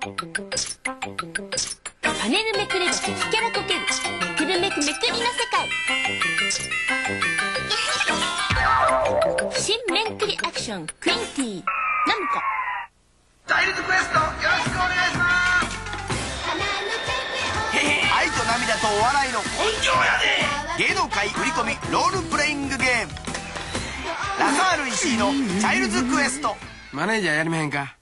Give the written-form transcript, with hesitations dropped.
パネルめくれば激キャラこける。めくるめくめくりの世界。新めんくりアクションクインティーナムコ。 チャイルズクエストよろしくお願いします。愛と涙とお笑いの根性やで。芸能界売り込みロールプレイングゲームラサール石井のチャイルズクエスト。 マネージャーやりまへんか？